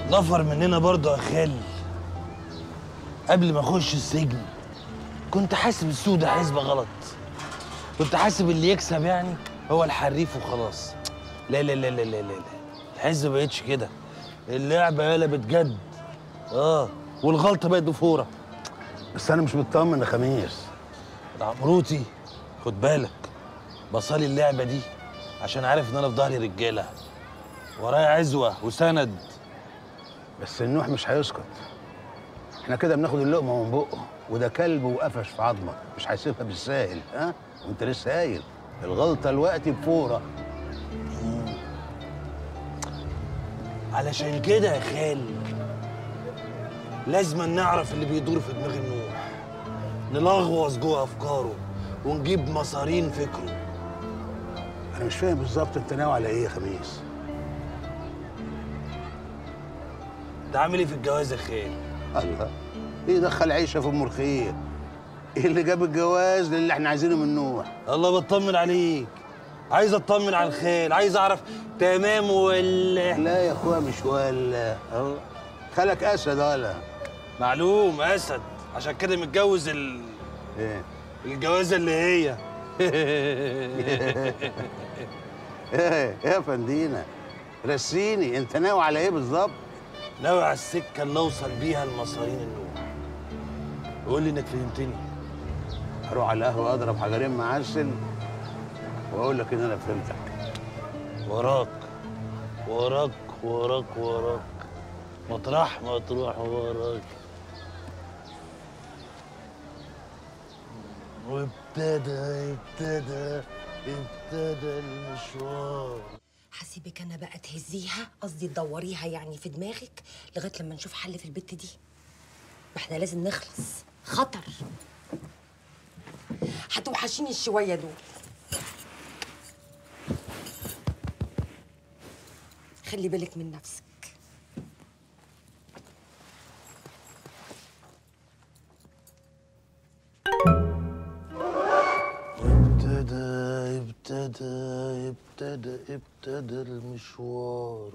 نفر مننا برضه يا خال. قبل ما اخش السجن كنت حاسب السوق ده حسبه غلط. كنت حاسب اللي يكسب يعني هو الحريف وخلاص. لا لا لا لا لا لا، الحسبه ما بقتش كده. اللعبه قلبت جد. والغلطه بقت بفوره. بس انا مش مطمن يا خميس. عمروتي خد بالك، بصالي اللعبه دي عشان عارف ان انا في ظهري رجاله، ورايا عزوه وسند. بس النوح مش هيسكت. احنا كده بناخد اللقمه من بقه، وده كلب وقفش في عظمه، مش هيسيبها بالساهل. وانت لسه قايل الغلطه الوقت بفوره. علشان كده يا خال لازم نعرف اللي بيدور في دماغ النوح، نلغوص جوه افكاره ونجيب مصارين فكره. انا مش فاهم بالظبط انت ناوي على ايه يا خميس؟ انت عامل ايه في الجواز يا خال؟ الله، ايه دخل عيشه في ام الخير؟ ايه اللي جاب الجواز للي احنا عايزينه من نوح؟ الله بطمن عليك، عايز اطمن على الخال، عايز اعرف تمام ولا لا يا اخويا مش ولا. الله، خالك اسد ولا؟ معلوم اسد، عشان كده متجوز ايه الجوازه اللي هي ايه يا فندينا، رسيني انت ناوي على ايه بالظبط؟ ناوي على السكه اللي اوصل بيها لمصارين النوح. قول لي انك فهمتني. اروح على القهوه اضرب حجرين معسل واقول لك ان انا فهمتك. وراك وراك وراك وراك، مطرح ما تروح وراك. وابتدى المشوار. هسيبك انا بقى تهزيها، قصدي تدوريها يعني في دماغك لغايه لما نشوف حل في البت دي. ما احنا لازم نخلص، خطر. هتوحشيني الشويه دول. خلي بالك من نفسك. ابتدى المشوار.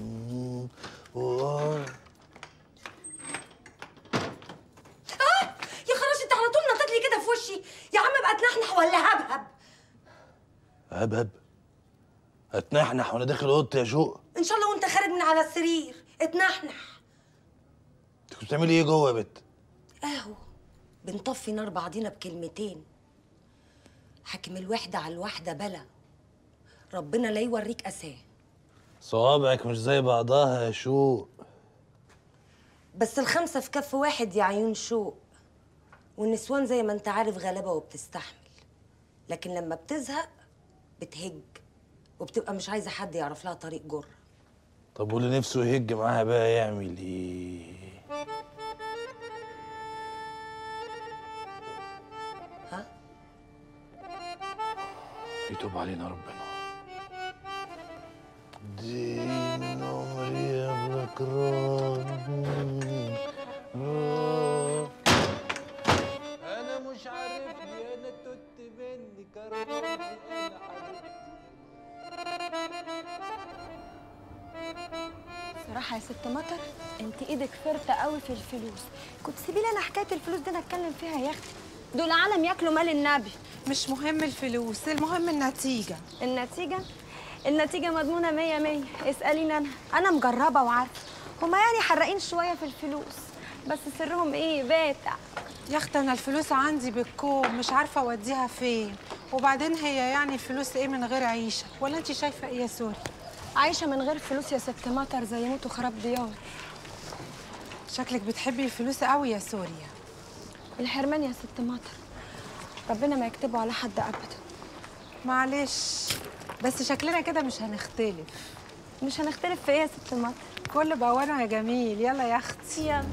يا خلاص انت على طول نطيت لي كده في وشي. يا عم بقى اتنحنح ولا هبهب؟ هبهب؟ اتنحنح وانا داخل اوضتي يا شوق؟ ان شاء الله وانت خارج من على السرير اتنحنح. انت كنت بتعملي ايه جوه يا بت؟ اهو بنطفي نار بعضينا بكلمتين. حاكم الوحده على الواحده بلا، ربنا لا يوريك اساه. صوابعك مش زي بعضها يا شوق. بس الخمسه في كف واحد يا عيون شوق. والنسوان زي ما انت عارف غلابه وبتستحمل، لكن لما بتزهق بتهج وبتبقى مش عايزه حد يعرف لها طريق جر. طب واللي نفسه يهج معاها بقى يعمل ايه؟ ها؟ يتوب علينا ربنا. دي من عمري قبلك انا مش عارفني، انا توت مني كرهني انا حبيبتي. صراحة يا ست مطر انت ايدك فرطة قوي في الفلوس. كنت سيبي لي انا حكاية الفلوس دي نتكلم فيها يا اختي. دول عالم ياكلوا مال النبي. مش مهم الفلوس، المهم النتيجة. النتيجة مضمونة 100%. اسأليني أنا مجربة وعارفة. هما يعني حرقين شوية في الفلوس، بس سرهم إيه؟ باتع. يا أختي أنا الفلوس عندي بالكوم، مش عارفة أوديها فين. وبعدين هي يعني الفلوس إيه من غير عيشة؟ ولا أنت شايفة إيه يا سوري؟ عايشة من غير فلوس يا ست مطر زي موت وخراب ديار. شكلك بتحبي الفلوس قوي يا سوريا. الحرمان يا ست مطر ربنا ما يكتبه على حد أبدا. معلش، بس شكلنا كده مش هنختلف. مش هنختلف في إيه يا ست مطر؟ كل بوانه يا جميل. يلا يا أختي يلا.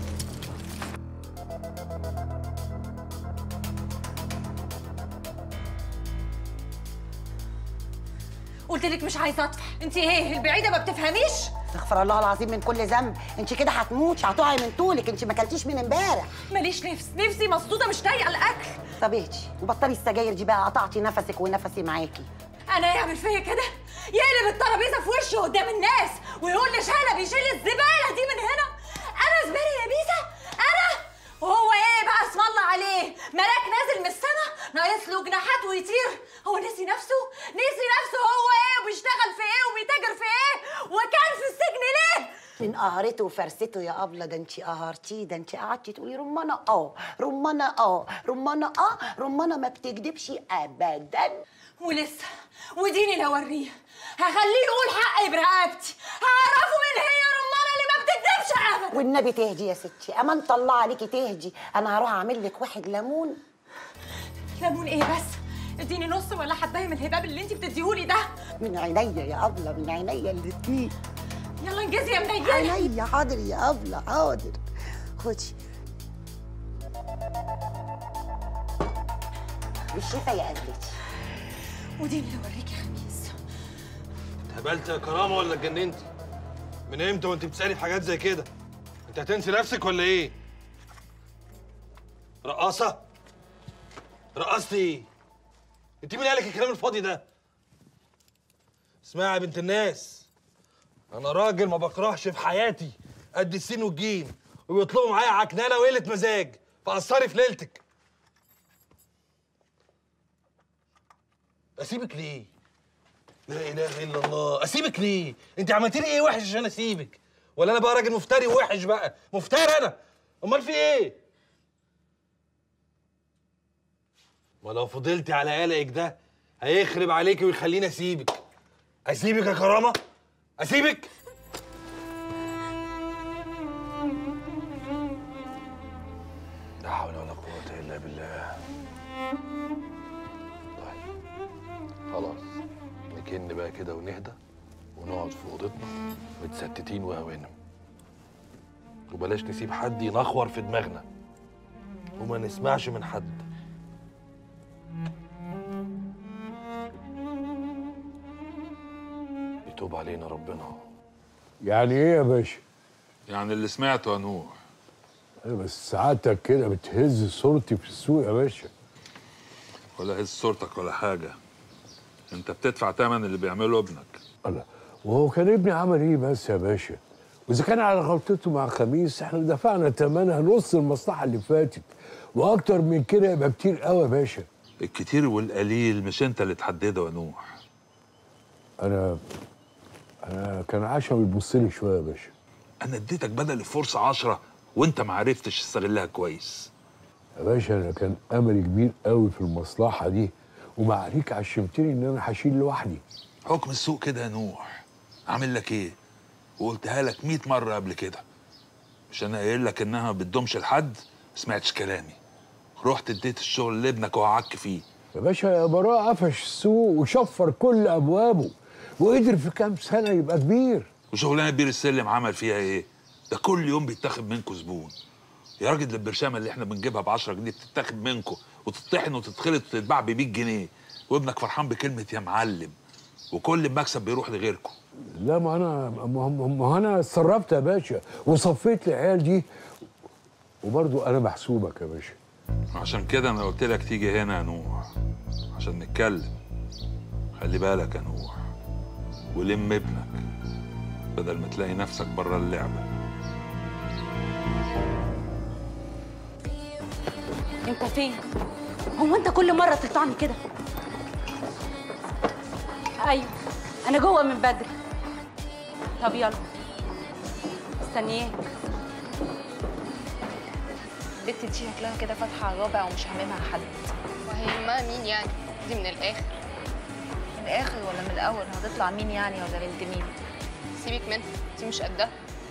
قلت لك مش عايزه اطفح. انت ايه البعيده ما بتفهميش؟ استغفر الله العظيم من كل ذنب. انت كده هتموتي، هتقعي من طولك. انت ما اكلتيش من امبارح. ماليش نفسي مسدوده مش طايقه الاكل. طب اهدي وبطلي السجاير دي بقى، قطعتي نفسك ونفسي معاكي. انا يعمل فيا كده؟ يقلب الترابيزه في وشه قدام الناس ويقول لي شنب يشيل الزباله دي من هنا؟ انا زباله يا بيسا؟ انا؟ وهو ايه بقى اسم الله عليه؟ ملاك نازل من السما ناقص له جناحات ويطير؟ هو نسي نفسه؟ نسي نفسه هو ايه وبيشتغل في ايه وبيتاجر في ايه وكان في السجن ليه؟ من قهرته وفرسته يا ابله، ده انت قهرتيه، ده انت قعدتي تقولي رمانه رمانه رمانه رمانه ما بتكدبش ابدا. ولسه وديني لو اوريه هخليه يقول حقي برقبتي، هعرفه مين هي رمانه اللي ما بتكدبش ابدا. والنبي تهدي يا ستي، امان الله عليكي تهدي. انا هروح اعمل لك واحد ليمون. ليمون ايه بس؟ اديني نص ولا حبايه من الهباب اللي انت بتديهولي ده. من عينيا يا ابله، من عينيا الاتنين. يلا انجزي يا منيله. عينيا حاضر يا ابله حاضر. خدي بالشفا يا قلبتي. وديني لو اوريكي خميس. اتهبلت يا كرامه ولا اتجننتي؟ من امتى وانت بتسالي في حاجات زي كده؟ انت هتنسي نفسك ولا ايه؟ رقاصه؟ رقصتي ايه؟ انت مين قالك الكلام الفاضي ده؟ اسمعي يا بنت الناس، انا راجل ما بكرهش في حياتي قد السين والجيم، وبيطلبوا معايا عكنانه وقله مزاج، فقصري في ليلتك. اسيبك ليه؟ لا اله الا الله، اسيبك ليه؟ انت عملتي لي ايه وحش عشان اسيبك؟ ولا انا بقى راجل مفتري ووحش بقى؟ مفتري انا؟ امال في ايه؟ ما لو فضلتي على قلقك ده هيخرب عليكي ويخليني اسيبك. اسيبك يا كرامه؟ اسيبك؟ لا حول ولا قوة الا بالله. طيب خلاص نكن بقى كده ونهدى ونقعد في اوضتنا متستتين وهوانم، وبلاش نسيب حد ينخور في دماغنا وما نسمعش من حد. يتوب علينا ربنا. يعني ايه يا باشا؟ يعني اللي سمعته يا نوح. انا بس سعادتك كده بتهز صورتي في السوق يا باشا. ولا هز صورتك ولا حاجه، انت بتدفع ثمن اللي بيعمله ابنك. الله، وهو كان ابني عمل ايه بس يا باشا؟ واذا كان على غلطته مع خميس احنا دفعنا ثمنها نص المصلحه اللي فاتت، واكتر من كده يبقى كتير قوي يا باشا. الكتير والقليل مش انت اللي تحدده يا نوح. انا كان عشم يبص لي شويه يا باشا. انا اديتك بدل الفرصه 10 وانت ما عرفتش تستغلها كويس. يا باشا انا كان املي كبير قوي في المصلحه دي، ومع عليك عشمتني ان انا هشيل لوحدي. حكم السوق كده يا نوح. اعمل لك ايه؟ وقلتها لك 100 مره قبل كده. مش انا قايل لك انها ما بتدومش لحد؟ ما سمعتش كلامي. رحت اديت الشغل لابنك وهعك فيه. يا باشا يا براء قفش السوق وشفر كل ابوابه، وقدر في كام سنه يبقى كبير. وشغلانه بير السلم عمل فيها ايه؟ ده كل يوم بيتاخد منكم زبون. يا راجل البرشامه اللي احنا بنجيبها ب 10 جنيه بتتاخد منكم وتطحن وتتخلط وتتباع ب 100 جنيه، وابنك فرحان بكلمه يا معلم، وكل المكسب بيروح لغيركم. لا ما انا اتصرفت يا باشا وصفيت العيال دي، وبرضه انا محسوبك يا باشا. عشان كده انا قلت لك تيجي هنا يا نوح عشان نتكلم. خلي بالك يا نوح ولم ابنك بدل ما تلاقي نفسك بره اللعبه. انت فين؟ هو انت كل مره تقطعني كده؟ ايوه انا جوه من بدري. طب يلا مستنياك. البت دي شكلها كده فاتحه على الرابع ومش هاممها حد. وهيهمها مين يعني؟ دي من الاخر. من الاخر ولا من الاول؟ هتطلع مين يعني ولا بنت مين؟ سيبك منها، دي مش قدها.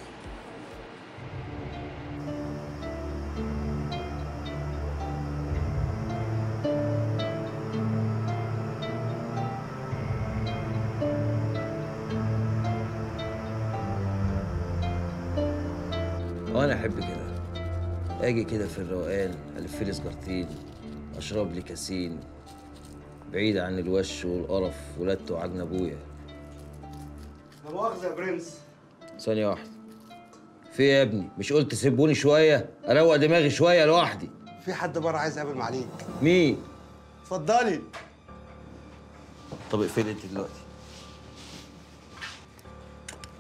وانا احب كده اجي كده في الروقان الف لي سجارتين اشرب لي كاسين بعيد عن الوش والقرف ولادته وعجن ابويا. لا مؤاخذة يا برنس. ثانية واحدة. في ايه يا ابني؟ مش قلت سيبوني شوية اروق دماغي شوية لوحدي؟ في حد بره عايز يقابل معاليك. مين؟ اتفضلي. طب اقفلي انت دلوقتي.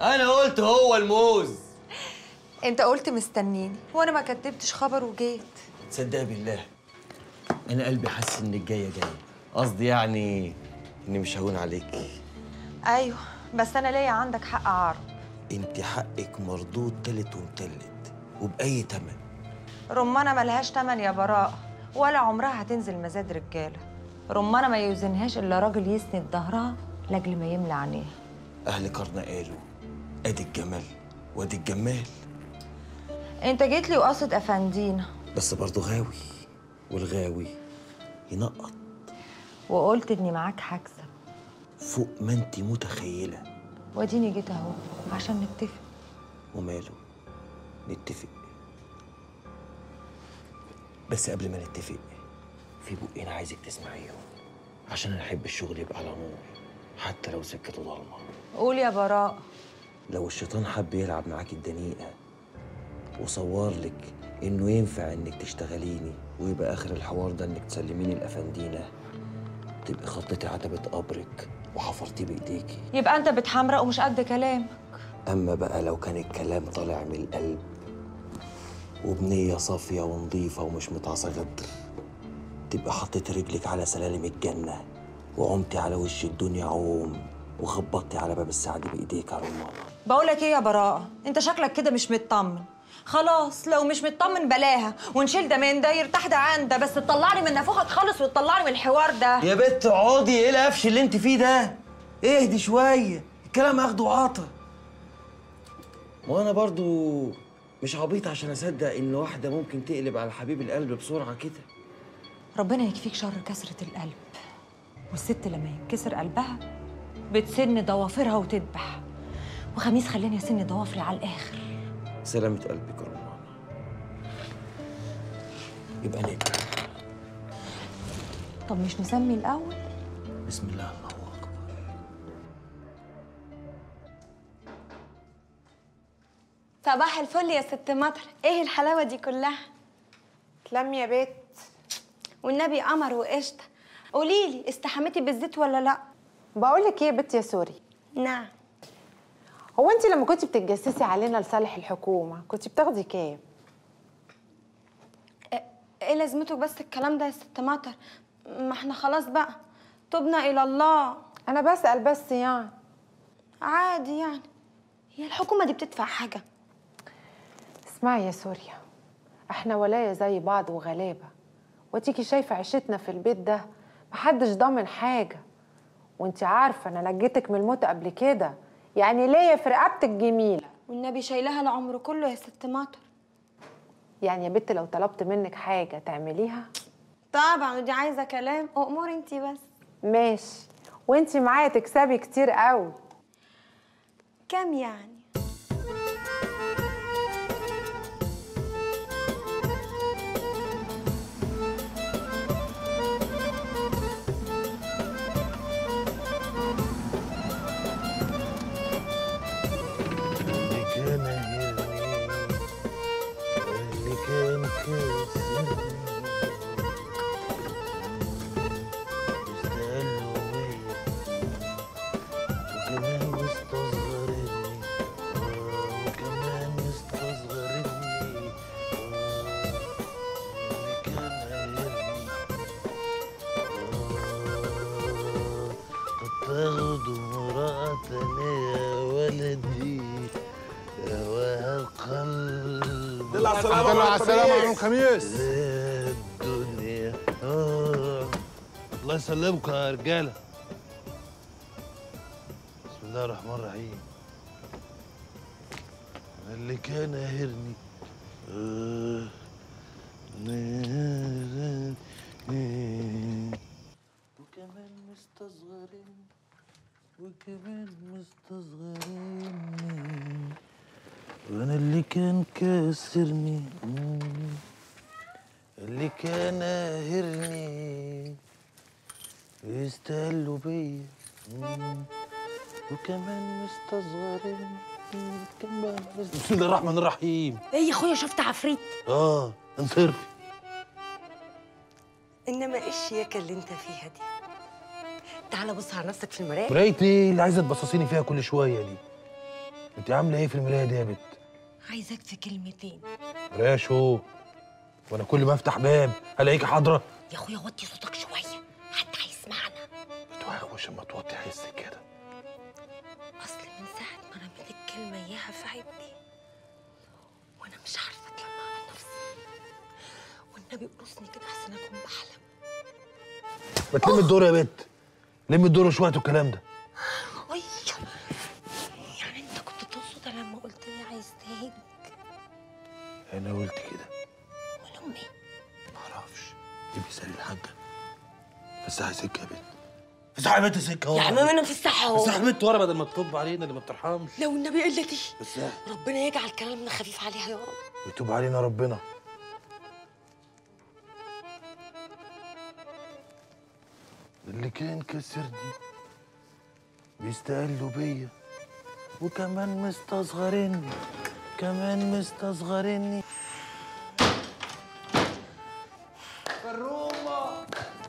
انا قلت هو الموز. انت قلت مستنيني وانا ما كتبتش خبر وجيت. تصدق بالله انا قلبي حاسس انك جايه. قصدي يعني اني مش هون عليكي. ايوه بس انا ليا عندك حق عرض. انت حقك مردود تالت ومتلت وبأي تمن. رمانة ملهاش تمن يا براء، ولا عمرها هتنزل مزاد رجالة. رمانة ما يوزنهاش إلا راجل يسند ظهرها لأجل ما يملى عينيها. أهل قرن قالوا أدي الجمال وأدي الجمال. أنت جيت لي وقصد أفندينا، بس برضه غاوي، والغاوي ينقط. وقلت إني معاك هكسب فوق ما أنت متخيلة. واديني جيت أهو عشان نتفق. وماله نتفق، بس قبل ما نتفق في بقين عايزك تسمعيهم، عشان انا احب الشغل يبقى على نور حتى لو سكته ضلمه. قول يا براء. لو الشيطان حب يلعب معاكي الدنيئه وصور لك انه ينفع انك تشتغليني ويبقى اخر الحوار ده انك تسلميني الافندينه، تبقي خطتي عتبه قبرك وحفرتيه بايديكي. يبقى أنت بتحمرق ومش قد كلامك. اما بقى لو كان الكلام طالع من القلب وبنية صافية ونظيفة ومش متعصى غدر، تبقى حطيت رجلك على سلالم الجنة وعمتي على وش الدنيا عوم وخبطتي على باب السعد بإيديك يا رمانة. بقولك إيه يا براءة، أنت شكلك كده مش مطمن. خلاص لو مش مطمن بلاها، ونشيل ده من ده يرتاح ده عن ده، بس تطلعني من نافوخك خالص وتطلعني من الحوار ده. يا بت اقعدي، ايه القفش اللي انت فيه ده؟ اهدي شوية، الكلام اخده وعطا. وانا برضو مش عبيط عشان اصدق ان واحده ممكن تقلب على حبيب القلب بسرعه كده. ربنا يكفيك شر كسرة القلب. والست لما ينكسر قلبها بتسن ضوافرها وتذبح. وخميس خلاني اسن ضوافري على الاخر. سلامة قلبك يا رمانة. يبقى نبدأ. طب مش نسمي الاول؟ بسم الله الله اكبر. صباح الفل يا ست مطر، ايه الحلاوه دي كلها؟ تلمي يا بت. والنبي قمر وقشطه. قوليلي استحميتي بالزيت ولا لا؟ بقول لك ايه يا بت يا سوري. نعم. هو انت لما كنتي بتتجسسي علينا لصالح الحكومه كنتي بتاخدي كام؟ ايه لازمته بس الكلام ده يا ست مطر؟ ما احنا خلاص بقى تبنا الى الله. انا بسأل بس يعني. عادي يعني. هي الحكومه دي بتدفع حاجه؟ اسمعي يا سوريا، احنا ولاية زي بعض وغلابه، وتيجي شايفه عيشتنا في البيت ده محدش ضامن حاجه، وانت عارفه انا نجيتك من الموت قبل كده، يعني ليا في رقبتك جميله. والنبي شايلها العمر كله يا ست مطر. يعني يا بت لو طلبت منك حاجه تعمليها؟ طبعا، ودي عايزه كلام. اموري انت بس. ماشي، وانت معايا تكسبي كتير قوي. كام يعني؟ تاخدوا مراتنا يا ولدي يا والقلب. على السلامة يا عم خميس. الدنيا الله يسلمكم يا رجالة. بسم الله الرحمن الرحيم. اللي كان قاهرني وكمان مستصغرين وكمان مستصغرين، وانا اللي كان كاسرني اللي كان قاهرني يستهلوا بيا وكمان مستصغرين كمان بسم الله الرحمن الرحيم. ايه يا اخويا، شفت عفريت؟ انصرفي. انما ايه الشياكه اللي انت فيها دي؟ تعالى بص على نفسك في المرايه. مراية ايه اللي عايزه تبصصيني فيها كل شويه دي؟ انت عامله ايه في المرايه دي يا بت؟ عايزاك في كلمتين. مرايه شو؟ وانا كل ما افتح باب الاقيك حاضره؟ يا اخويا وطي صوتك شويه، حد هيسمعنا. توحش اما توطي حسك كده. اصل من ساعه ما رميت الكلمه اياها في عبني وانا مش عارفه اتلمع على نفسي، والنبي قرصني كده احسن اكون بحلم. ما تلم الدور يا بت، لم الدور وشويه الكلام ده. اي يعني انت كنت تقصد لما قلت لي عايز تهج؟ انا قلت كده. ولا امي؟ معرفش، دي بيسالي الحاجه. فسحي سكه يا بت، فسحي يا بت سكه اهو. يا عم انا مفسحه اهو. فسحي يا بت ورا بدل ما تطب علينا اللي ما بترحمش. لو النبي قلتي فسحي. ربنا يجعل كلامنا خفيف عليها يا رب. يتوب علينا ربنا. اللي كان كسرني بيستقلوا بيا وكمان مستصغرني، كمان مستصغرني. فرومه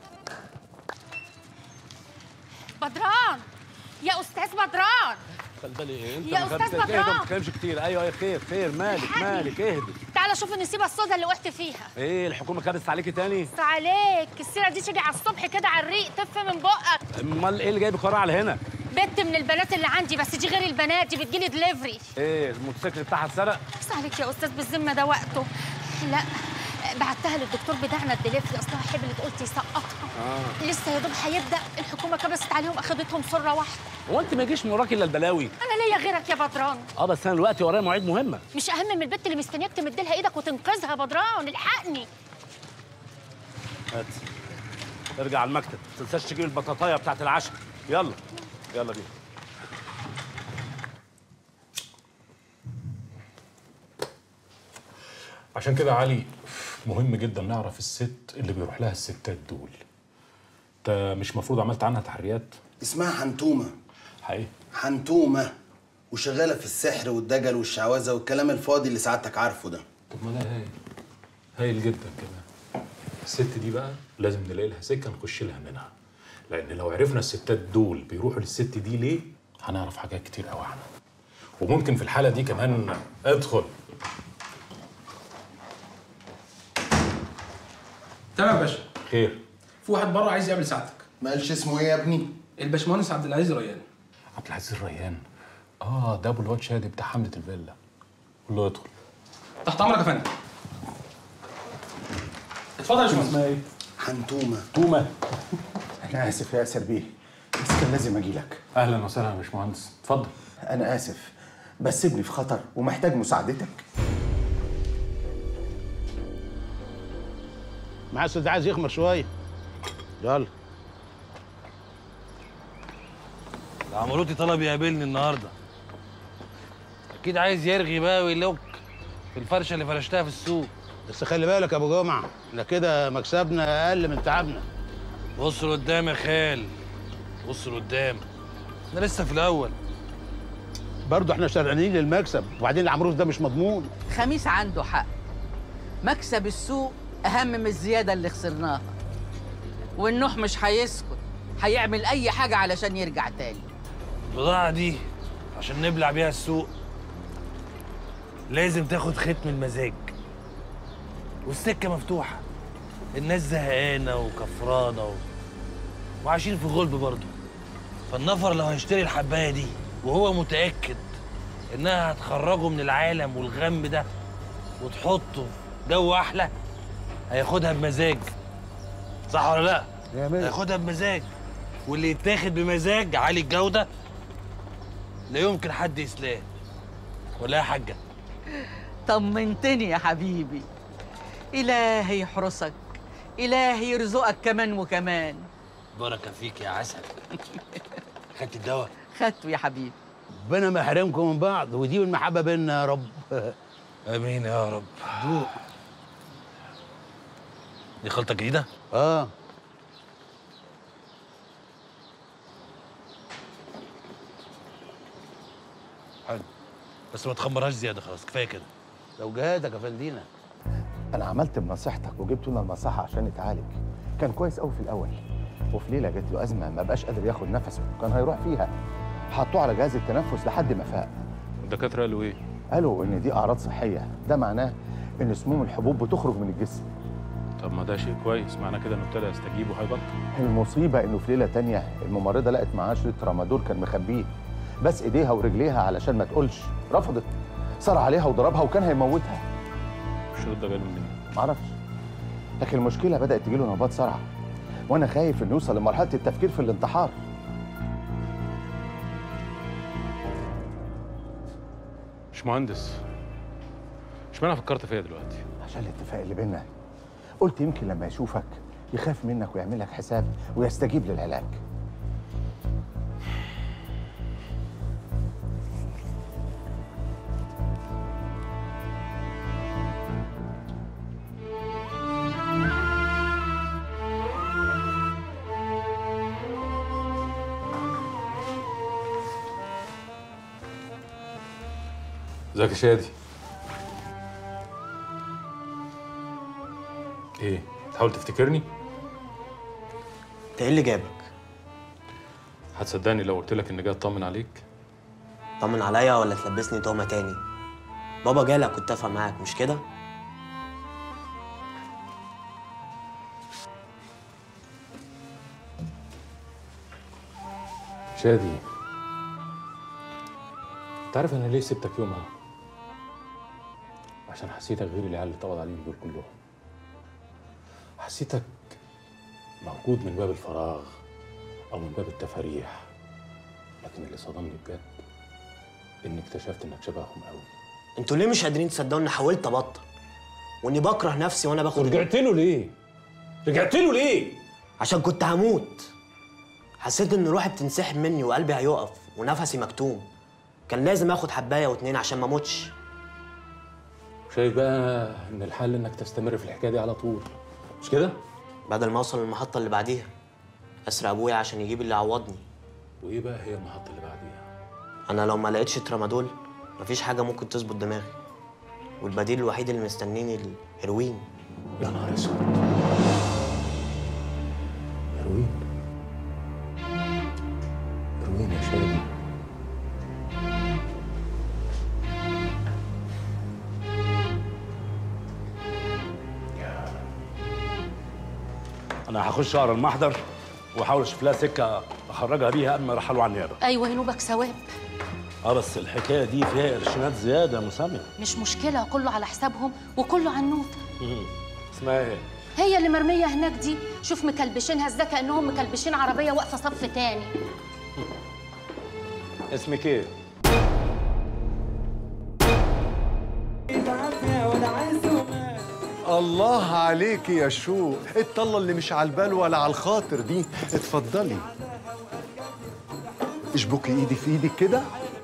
بدران يا استاذ بدران. خلي بالي ايه انت يا أستاذ بدران. ما تتكلمش كتير. ايوه خير مالك اهدي. تعالى شوف النسيبه السوداء اللي وقعت فيها. ايه الحكومه كبست عليكي تاني؟ بس عليك السيره دي تيجي على الصبح كده على الريق تف من بقك. امال ايه اللي جايب قرار على هنا؟ بنت من البنات اللي عندي، بس دي غير البنات، دي بتجيلي دليفري. ايه الموتوسيكل بتاعها اتسرق؟ بس عليك يا استاذ بالذمه ده وقته. لا بعتها للدكتور بتاعنا الدليفري، اصلها حبلت قلت يسقطها. لسه يا دوب هيبدا الحكومه كبست عليهم اخدتهم سره واحده. هو انت ما يجيش من وراكي الا البلاوي؟ انا ليا غيرك يا بدران. بس انا دلوقتي ورايا مواعيد مهمه. مش اهم من البت اللي مستنياك تمد لها ايدك وتنقذها يا بدران، الحقني. هات ارجع على المكتب، ما تنساش تجيب البطاطايه بتاعت العشاء. يلا بينا. عشان كده علي مهم جدا نعرف الست اللي بيروح لها الستات دول. انت مش مفروض عملت عنها تحريات؟ اسمها حنتومه. حقيقي حنتومه، وشغاله في السحر والدجل والشعوذه والكلام الفاضي اللي سعادتك عارفه ده. طب ما ده هايل جدا كمان. الست دي بقى لازم نلاقي لها سكه نخش لها منها، لان لو عرفنا الستات دول بيروحوا للست دي ليه هنعرف حاجات كتير قوي عنها. وممكن في الحاله دي كمان ادخل. تمام يا باشا. خير. في واحد بره عايز يقابل سعادتك. ما قالش اسمه ايه يا ابني؟ الباشمهندس عبد العزيز ريان. عبد العزيز ريان؟ ده ابو الواد شادي بتاع حمله الفيلا. قول له ادخل. تحت امرك يا فندم. اتفضل يا باشمهندس. اسمها ايه؟ حنتومه. تومه. انا اسف يا ياسر بيه، بس كان لازم اجي لك. اهلا وسهلا يا باشمهندس، اتفضل. انا اسف بس ابني في خطر ومحتاج مساعدتك. معاه استاذ عايز يخمر شويه. يلا. العمروتي طلب يقابلني النهارده. اكيد عايز يرغي بقى ويلوك في الفرشه اللي فرشتها في السوق. بس خلي بالك يا ابو جمعه، احنا كده مكسبنا اقل من تعبنا. بص لقدام يا خال، بص لقدام، احنا لسه في الاول. برضه احنا شرعانين للمكسب، وبعدين العمروت ده مش مضمون. خميس عنده حق، مكسب السوق اهم من الزياده اللي خسرناها، والنوح مش هيسكت، هيعمل اي حاجه علشان يرجع تاني. البضاعه دي عشان نبلع بيها السوق لازم تاخد ختم المزاج، والسكه مفتوحه. الناس زهقانه وكفرانه وعايشين في غلب برضه. فالنفر لو هيشتري الحبايه دي وهو متاكد انها هتخرجه من العالم والغم ده وتحطه في جو احلى، هياخدها بمزاج. صح ولا لا؟ هياخدها بمزاج، واللي يتاخد بمزاج عالي الجوده لا يمكن حد يسلاه. ولا يا حاجه؟ طمنتني يا حبيبي. إلهي يحرسك، إلهي يرزقك كمان وكمان. بركه فيك يا عسل. خدت الدواء؟ خدته يا حبيبي. ربنا ما يحرمكم من بعض ويديم المحبه بيننا يا رب. امين يا رب. دوق. دي خلطه جديده؟ حلو، بس ما تخمرهاش زياده، خلاص كفايه كده. لو جهادك يا فندينا. انا عملت بنصيحتك وجبته لنا المصحه عشان يتعالج. كان كويس قوي في الاول، وفي ليله جات له ازمه ما بقاش قادر ياخد نفسه، كان هيروح فيها. حطوه على جهاز التنفس لحد ما فاق. والدكاتره قالوا ايه؟ قالوا ان دي اعراض صحيه، ده معناه ان سموم الحبوب بتخرج من الجسم. طب ما ده شيء كويس، معنى كده انه ابتدى يستجيب وهيبطل. المصيبه انه في ليله تانية الممرضه لقت معاه شريط ترامادول كان مخبيه، بس ايديها ورجليها علشان ما تقولش، رفضت، صار عليها وضربها وكان هيموتها. الشريط ده جاله منين؟ معرفش، لكن المشكله بدات تجيله نوبات صرع، وانا خايف انه يوصل لمرحله التفكير في الانتحار. باشمهندس، اشمعنى فكرت فيا دلوقتي؟ عشان الاتفاق اللي بينا. قلت يمكن لما يشوفك يخاف منك ويعمل لك حساب ويستجيب للعلاج. ازيك يا شادي؟ ايه؟ تحاول تفتكرني؟ انت ايه اللي جابك؟ هتصدقني لو قلت لك اني جاي اطمن عليك؟ طمن عليا ولا تلبسني تهمة تاني؟ بابا جالك كنت اتفق معاك مش كده؟ شادي، انت عارف انا ليه سبتك يومها؟ عشان حسيتك غير العيال اللي اتقبض عليهم دول كلهم. حسيتك موجود من باب الفراغ او من باب التفاريح، لكن اللي صدمني بجد اني اكتشفت انك شبههم قوي. انتوا ليه مش قادرين تصدقوا اني حاولت ابطل واني بكره نفسي وانا باخد؟ رجعت له ليه؟ رجعت له ليه؟ عشان كنت هموت. حسيت ان روحي بتنسحب مني وقلبي هيقف ونفسي مكتوم. كان لازم اخد حبايه واتنين عشان ما اموتش. شايف بقى ان الحل انك تستمر في الحكايه دي على طول، مش كده؟ بدل ما اوصل للمحطه اللي بعديها اسرق ابويا عشان يجيب اللي يعوضني. وايه بقى هي المحطه اللي بعديها؟ انا لو ما لقيتش ترامادول مفيش حاجه ممكن تظبط دماغي، والبديل الوحيد اللي مستنيني الهيروين. يا نهار اسود، هيروين؟ هيروين يا شادي؟ انا هخش اقرا المحضر واحاول اشوف لها سكه اخرجها بيها قبل ما يرحلوا عن النيابه. ايوه ينوبك ثواب. بس الحكايه دي فيها قرشينات زياده يا مسامي. مش مشكله، كله على حسابهم وكله على النوت. اسمها ايه؟ هي اللي مرميه هناك دي، شوف مكلبشينها ازاي كانهم مكلبشين عربيه واقفه صف تاني. اسمك ايه؟ الله عليك يا شو، الطلة اللي مش على البال ولا على الخاطر دي. اتفضلي اشبكي ايدي في ايدك كده،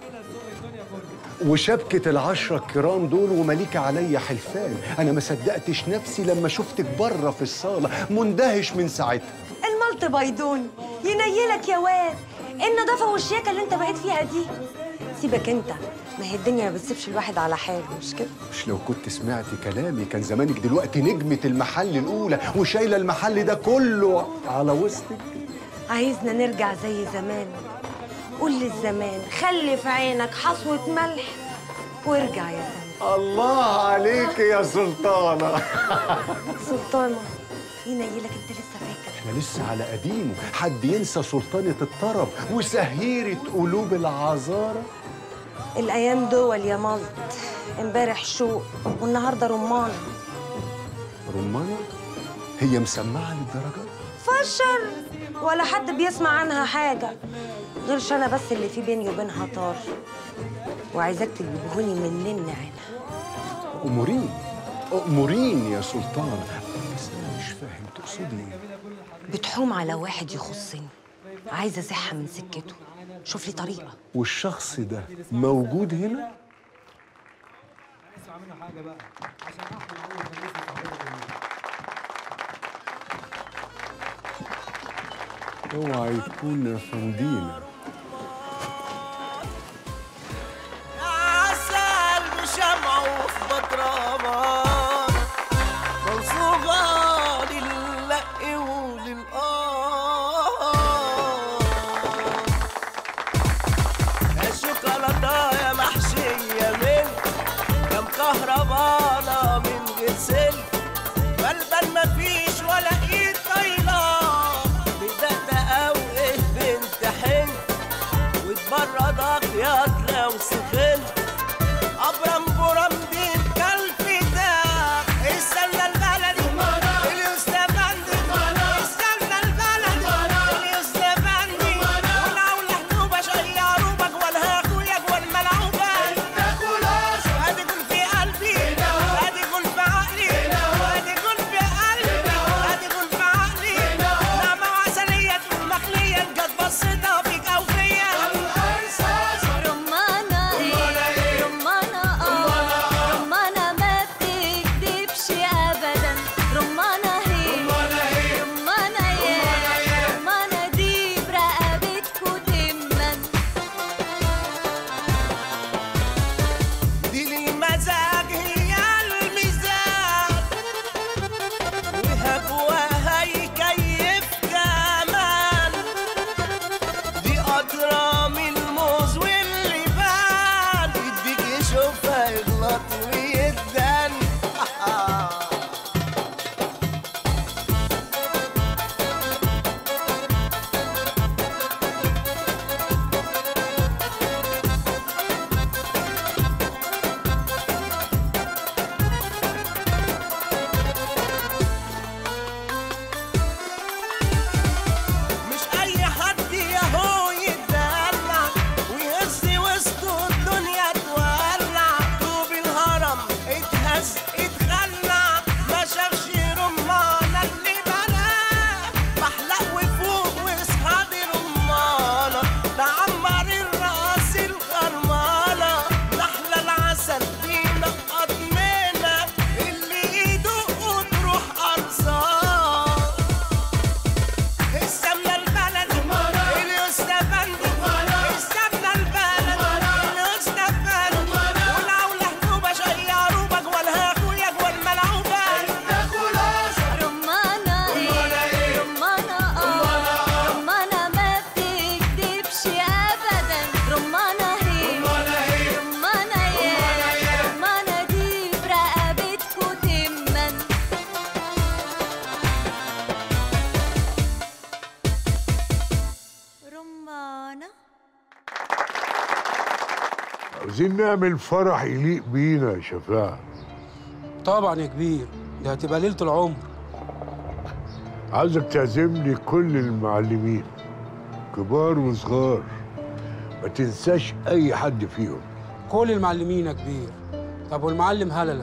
وشبكة ال10 الكرام دول ومليكة عليا حلفان. انا ما صدقتش نفسي لما شفتك بره في الصالة، مندهش من ساعتها. الملط بيضون ينيلك يا واد. ايه النظافه والشياكه اللي انت بقيت فيها دي؟ سيبك انت، ما هي الدنيا ما بتسيبش الواحد على حاله، مش كده؟ مش لو كنت سمعتي كلامي كان زمانك دلوقتي نجمة المحل الأولى وشايلة المحل ده كله على وسطك. عايزنا نرجع زي زمان. قول للزمان خلي في عينك حصوة ملح وارجع يا زمان. الله عليك يا سلطانة. سلطانة ينيلك، انت لسه فاكر؟ احنا لسه على قديمه، حد ينسى سلطانة الطرب وسهيرة قلوب العذارى؟ الأيام دول يا ملط، امبارح شوق والنهارده رمانة. رمانة؟ هي مسمعة للدرجة؟ فشر ولا حد بيسمع عنها حاجة غيرش أنا بس اللي في بيني وبينها طار، وعايزاك تجيبهولي من نن عينها. أمورين أمورين يا سلطانة، بس أنا مش فاهم تقصدي إيه؟ بتحوم على واحد يخصني، عايزة أزحها من سكته، شوف لي طريقة. والشخص ده موجود هنا؟ اوعى يكون فندينا. عسل بشمع وفي بطرمان موصوفة للق وللقار. الشوكولاتة يا محشية كهربانة من غير سلك، غلبان مفيش ولا ايد طايلة، بدقدقة وايه بنت حلو، وتبردك ياض لو سخنت، أبرم برم دين كالفتاة، استنى البلد اليوستفندي، استنى البلد اليوستفندي، ولو لحنوبة شيعروبك ولا هاكويك والملعوبة، ادي كل في قلبي، ادي كل في عقلي، ادي كل في قلبي، ادي كل في عقلي، نعمة وعسلية مخلية جت بصيتها فيك أو فيا. رمانة رمانة ما بتكدبش أبدا، رمانة هي رمانة يا رمانة دي برقبتكوا تمن، دي للمزاج هي الميزان، وهبوها يكيف كمان، دي قطرة من الموز واللبان، يديك يشوفها يغلط ويدان. مش أي حد ياهو يتدلع ويهز وسطه الدنيا تولع، طوب الهرم اتهز اتخلع، ما شافش رمانة اللي بناه، بحلق وفوق واصحابي رمانة، تعمر الراس الخرمانة، نحلى العسل بينقط منها، اللي يدوق وتروح قرصان، السمنة البلد اليوستفندي، السمنة البلد اليوستفندي، ولو لحنوبة شيعروبك ولا هاكويك والملعوبة. رمانة رمانة ما بتكدبش أبدا، رمانة هي رمانة يا رمانة دي برقبتكوا تمن. رمانة عاوزين نعمل فرح يليق بينا يا شفاعة. طبعا يا كبير، دي هتبقى ليله العمر. عاوزك تعزم لي كل المعلمين كبار وصغار، ما تنساش اي حد فيهم. كل المعلمين يا كبير. طب والمعلم هلله؟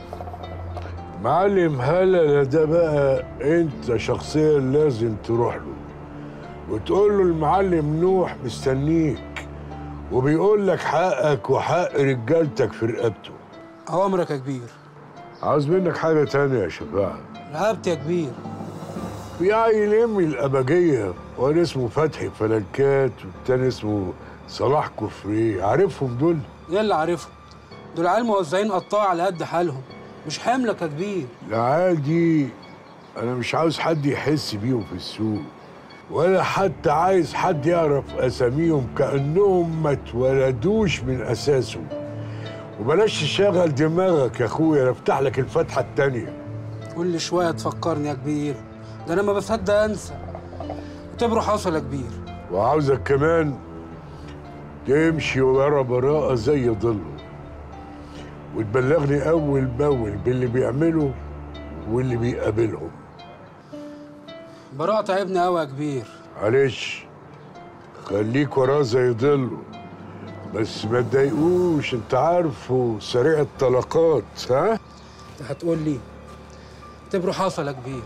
معلم هلله ده بقى انت شخصيا لازم تروح له وتقول له المعلم نوح مستنيك وبيقول لك حقك وحق رجالتك في رقبته. أوامرك يا كبير. عاوز منك حاجة تانية يا شفاعة. رقبتي يا كبير. في عيل يمي الأباجية وانا اسمه فتحي فلنكات والتاني اسمه صلاح كفري، عارفهم دول؟ ايه اللي عارفهم؟ دول عيال موزعين قطاع على قد حالهم، مش حملك يا كبير. العيال دي أنا مش عاوز حد يحس بيهم في السوق، ولا حتى عايز حد يعرف أساميهم كأنهم ما اتولدوش من أساسهم. وبلاش تشغل دماغك يا أخويا، أنا أفتح لك الفتحة التانية. كل شوية تفكرني يا كبير، ده أنا ما بصدق أنسى. اعتبره حصل يا كبير. وعاوزك كمان تمشي ورا براءة زي ضله، وتبلغني أول بأول باللي بيعمله واللي بيقابلهم. براءة تعبني قوي يا كبير. معلش خليك وراه زي ضله، بس ما تضايقوش، انت عارفه سريع الطلقات. ها؟ انت هتقول لي اعتبره حصل يا كبير.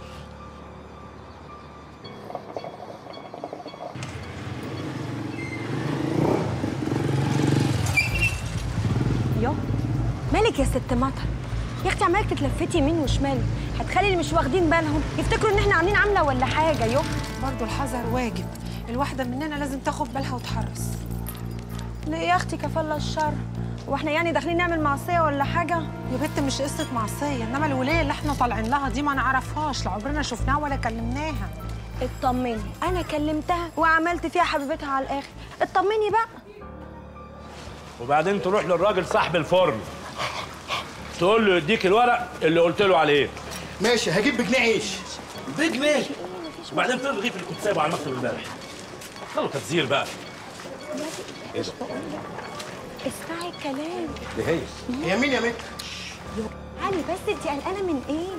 يو مالك يا ست مطر؟ يا اختي عمالك تتلفتي يمين وشمال، هتخلي اللي مش واخدين بالهم يفتكروا ان احنا عاملين عامله ولا حاجه. يو برضه الحذر واجب، الواحده مننا لازم تاخد بالها وتحرص. ليه يا اختي كفالة الشر؟ واحنا يعني داخلين نعمل معصيه ولا حاجه؟ يا بنت مش قصه معصيه، انما الولايه اللي احنا طالعين لها دي ما نعرفهاش، لا عمرنا شفناها ولا كلمناها. اطمني، انا كلمتها وعملت فيها حبيبتها على الاخر، اطمني بقى. وبعدين تروح للراجل صاحب الفرن تقول له يديك الورق اللي قلت له عليه. ماشي، هجيب بجنيه عيش. بجنيه؟ وبعدين فين الرغيف اللي كنت سايبه على المكتب امبارح؟ خلوا تبذير بقى. ايه ده؟ اسمعي الكلام. دي هي مين يا متر؟ علي بس انت قلقانه من ايه؟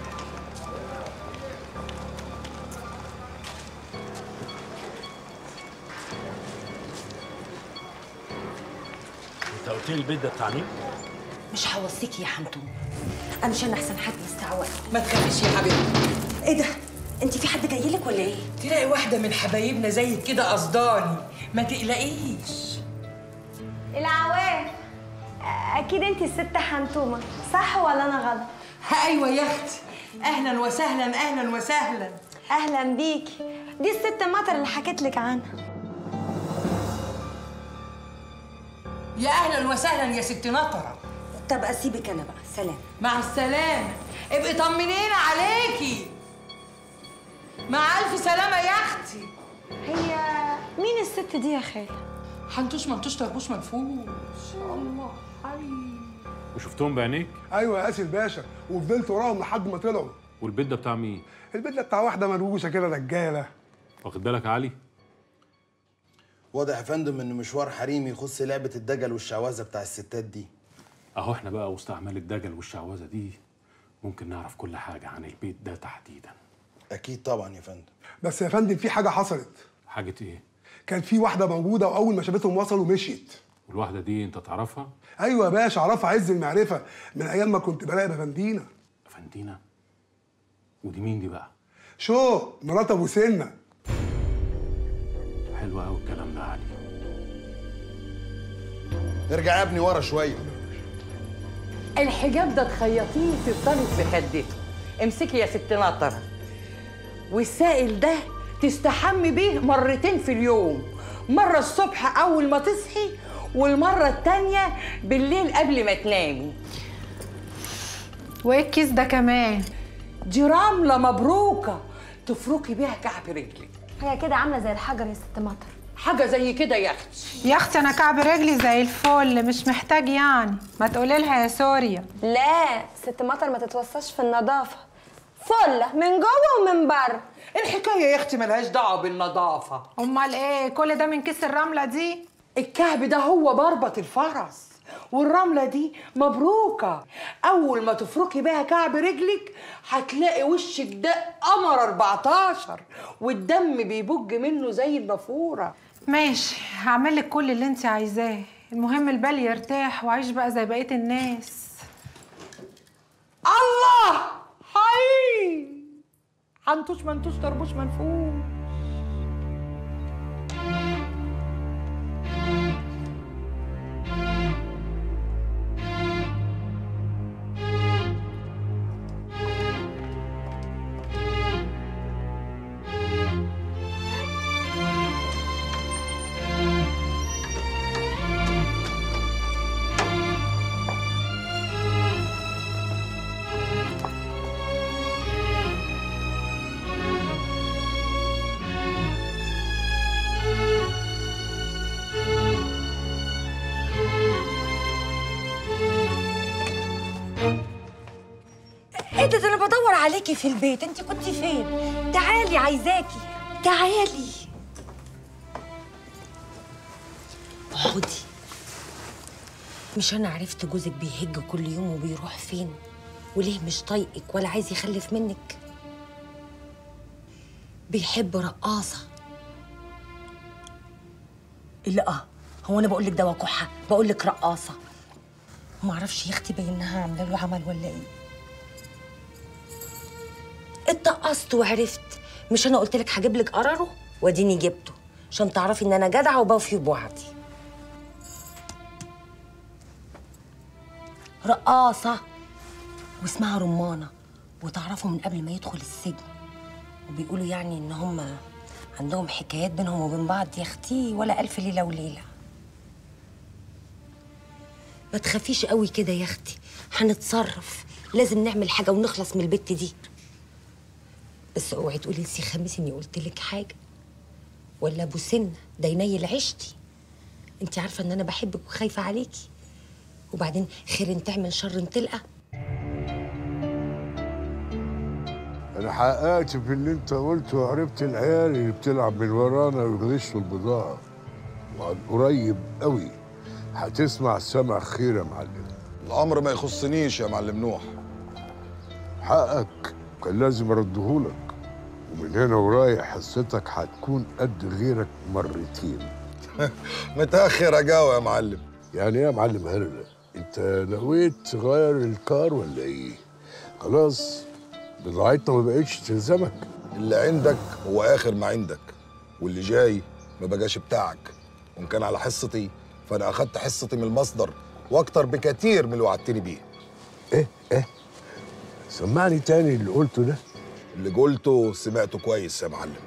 انت قلت لي البيت ده بتاع مين؟ مش هوصيكي يا حمدون، امشي انا احسن حد يستعوق. ما تخافيش يا حبيبتي. ايه ده؟ انت في حد جاي لك ولا ايه؟ تلاقي واحده من حبايبنا زيك كده قصداني، ما تقلقيش. العواف، اكيد انت الست حنتومه، صح ولا انا غلط؟ ايوه يا اختي، اهلا وسهلا اهلا وسهلا. اهلا بيكي، دي الست مطر اللي حكيت لك عنها. يا اهلا وسهلا يا ست نطره. طب اسيبك انا بقى، سلام. مع السلامه، ابقي طمنينا عليكي. مع الف سلامه يا اختي. هي مين الست دي يا خالة؟ حنتوش منتوش طربوش منفوش. الله حي. وشفتهم بعينيك؟ ايوه يا قاسي الباشا، وفضلت وراهم لحد ما طلعوا. والبيت ده بتاع مين؟ البيت ده بتاع واحده منوشه كده رجاله. واخد بالك يا علي؟ واضح يا فندم ان مشوار حريمي يخص لعبه الدجل والشعوذه بتاع الستات دي. اهو احنا بقى وسط اعمال الدجل والشعوذه دي ممكن نعرف كل حاجه عن البيت ده تحديدا. اكيد طبعا يا فندم. بس يا فندم في حاجه حصلت. حاجه ايه؟ كان في واحده موجوده واول ما شافتهم وصلوا مشيت. والواحده دي انت تعرفها؟ ايوه يا باشا، اعرفها عز المعرفه من ايام ما كنت براقب افندينا. افندينا؟ ودي مين دي بقى؟ شو مرات ابو سنه. حلو قوي الكلام ده يا علي. ارجع يا ابني ورا شويه. الحجاب ده تخيطيه تفضلي في خدته. امسكي يا ست نطره. والسائل ده تستحمي بيه مرتين في اليوم، مرة الصبح أول ما تصحي والمرة التانية بالليل قبل ما تنامي. وايه الكيس ده كمان؟ دي رملة مبروكة تفركي بيها كعب رجلك. هي كده عامله زي الحجر يا ست مطر. حاجة زي كده يا اختي. يا اختي انا كعب رجلي زي الفل، مش محتاج يعني. ما تقولي لها يا سوريا. لا ست مطر ما تتوصاش في النظافه، فله من جوه ومن بره. الحكايه يا اختي ملهاش دعوه بالنظافه. امال ايه كل ده من كيس الرمله دي؟ الكعب ده هو بربط الفرس، والرمله دي مبروكه. اول ما تفركي بيها كعب رجلك هتلاقي وشك ده قمر 14 والدم بيبج منه زي النافوره. ماشي، هعمل لك كل اللي انت عايزاه، المهم البال يرتاح واعيش بقى زي بقيه الناس. الله حي. حنتوش منتوش طربوش منفوش. ايه ده انا بدور عليكي في البيت، انت كنتي فين؟ تعالي عايزاكي، تعالي. اقعدي. مش انا عرفت جوزك بيهج كل يوم وبيروح فين؟ وليه مش طايقك ولا عايز يخلف منك؟ بيحب رقاصه. لا هو انا بقول لك ده وكحه، بقول لك رقاصه. ما اعرفش يا اختي بينها عامله له عمل ولا ايه. اتقصت وعرفت. مش انا قلت لك هجيب لك قراره؟ واديني جبته عشان تعرفي ان انا جدعه وبوفي بوعدي. رقاصه واسمها رمانه، وتعرفوا من قبل ما يدخل السجن، وبيقولوا يعني ان هم عندهم حكايات بينهم وبين بعض يا اختي ولا الف ليله وليله. ما تخافيش قوي كده يا اختي، هنتصرف. لازم نعمل حاجه ونخلص من البت دي. بس اوعي تقولي لسي خميس اني قلت لك حاجه، ولا ابو سنه ده ينيل عيشتي. انت عارفه ان انا بحبك وخايفه عليكي. وبعدين خير تعمل شر تلقى. انا حققت في اللي انت قلته وعرفت العيال اللي بتلعب من ورانا ويغشوا البضاعه، وعن قريب قوي هتسمع سمع خير يا معلم. الامر ما يخصنيش يا معلم نوح. حقك كان لازم اردهولك، ومن هنا ورايح حصتك هتكون قد غيرك مرتين. متاخر اجاوب يا معلم. يعني ايه يا معلم هلا؟ انت نويت تغير الكار ولا ايه؟ خلاص بضاعتنا ما بقتش تلزمك. اللي عندك هو اخر ما عندك، واللي جاي ما بقاش بتاعك. وان كان على حصتي فانا اخدت حصتي من المصدر واكتر بكتير من اللي وعدتني بيه. ايه سمعني تاني اللي قلته ده. اللي قلته سمعته كويس يا معلم.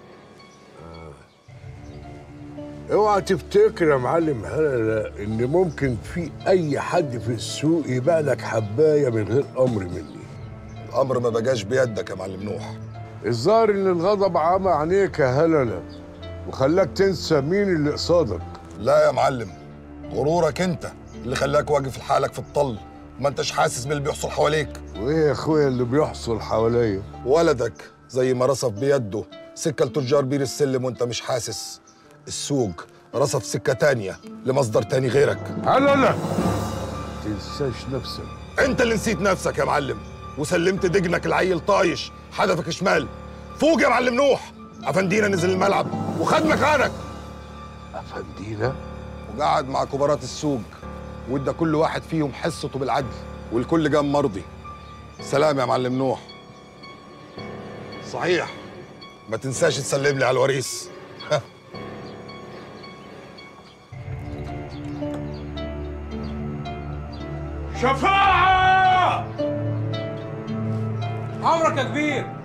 اوعى تفتكر يا معلم هلا ان ممكن في اي حد في السوق يبيع لك حبايه من غير امر مني. الامر ما بقاش بيدك يا معلم نوح. الظاهر ان الغضب عمى عينيك يا هلله وخلاك تنسى مين اللي قصادك. لا يا معلم، غرورك انت اللي خلاك واقف لحالك في الطل، ما انتش حاسس باللي بيحصل حواليك. وايه يا اخويا اللي بيحصل حواليا؟ ولدك زي ما رصف بيده سكه لتجار بير السلم وانت مش حاسس. السوق رصف سكه تانيه لمصدر تاني غيرك. لا تنساش نفسك. انت اللي نسيت نفسك يا معلم وسلمت دجنك العيل طايش حدفك شمال. فوق يا معلم نوح، افندينا نزل الملعب وخد مكانك. افندينا؟ وقعد مع كبارات السوق وادى كل واحد فيهم حصته بالعدل والكل قام مرضي. سلام يا معلم نوح. صحيح ما تنساش تسلم لي على الوريث. شفاعة! عمرك يا كبير.